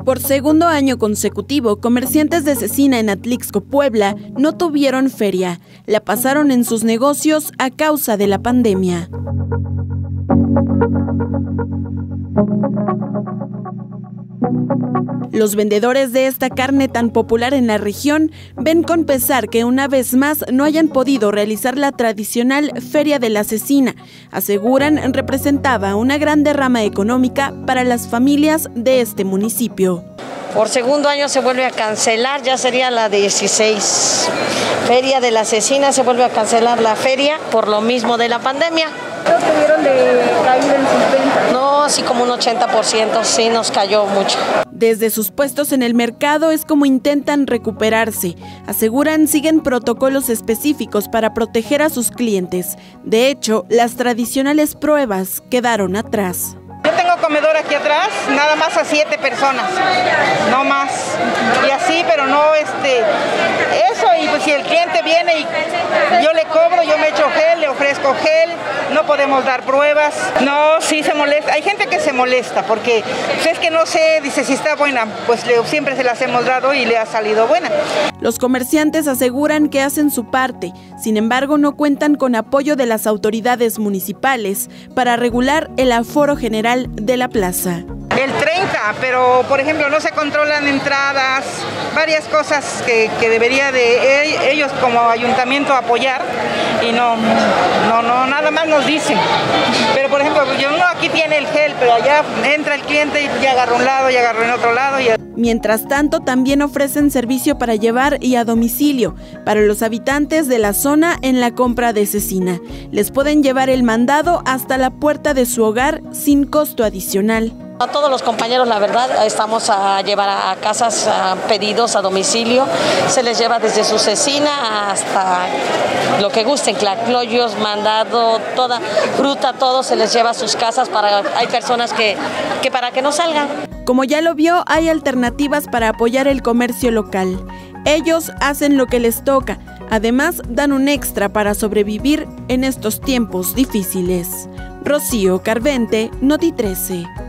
Por segundo año consecutivo, comerciantes de cecina en Atlixco, Puebla, no tuvieron feria. La pasaron en sus negocios a causa de la pandemia. Los vendedores de esta carne tan popular en la región ven con pesar que una vez más no hayan podido realizar la tradicional Feria de la Cecina. Aseguran representaba una gran derrama económica para las familias de este municipio. Por segundo año se vuelve a cancelar, ya sería la 16 Feria de la Cecina, se vuelve a cancelar la feria por lo mismo de la pandemia. ¿Cuánto tuvieron de caída en sus ventas? No, así como un 80%, sí nos cayó mucho. Desde sus puestos en el mercado es como intentan recuperarse. Aseguran siguen protocolos específicos para proteger a sus clientes. De hecho, las tradicionales pruebas quedaron atrás. Yo tengo comedor aquí atrás, nada más a 7 personas, no más. Y así, pero no eso, y pues si el cliente viene y yo le cobro, yo me echo gel, le ofrezco gel, no podemos dar pruebas. No, sí se molesta. Hay gente que se molesta porque pues es que no sé, dice si está buena, pues siempre se las hemos dado y le ha salido buena. Los comerciantes aseguran que hacen su parte, sin embargo no cuentan con apoyo de las autoridades municipales para regular el aforo general de la plaza. El 30, pero por ejemplo no se controlan entradas, varias cosas que debería de ellos como ayuntamiento apoyar y no, nada más nos dicen. Pero por ejemplo, uno aquí tiene el gel, pero allá entra el cliente y ya agarra un lado, ya agarra en otro lado. Mientras tanto, también ofrecen servicio para llevar y a domicilio para los habitantes de la zona en la compra de cecina. Les pueden llevar el mandado hasta la puerta de su hogar sin costo adicional. A todos los compañeros, la verdad, estamos a llevar a casas a pedidos a domicilio. Se les lleva desde su cecina hasta lo que gusten, clacloyos, mandado, toda fruta, todo se les lleva a sus casas. Hay personas que para que no salgan. Como ya lo vio, hay alternativas para apoyar el comercio local. Ellos hacen lo que les toca. Además, dan un extra para sobrevivir en estos tiempos difíciles. Rocío Carvente, Noti 13.